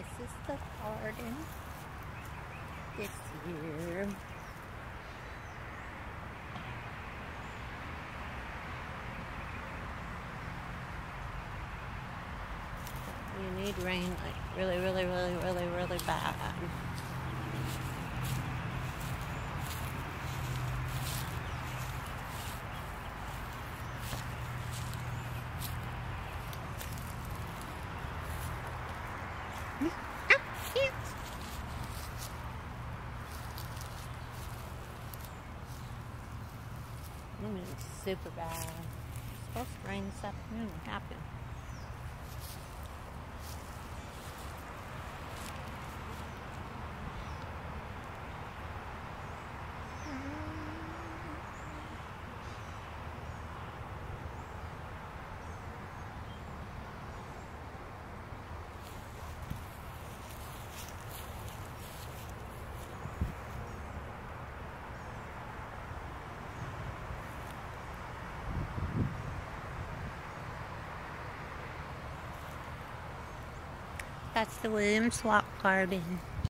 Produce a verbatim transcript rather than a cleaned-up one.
This is the garden this year. You need rain like really, really, really, really, really bad. It's super bad. It's supposed to rain this afternoon. What happened? That's the Williams Lock Garden.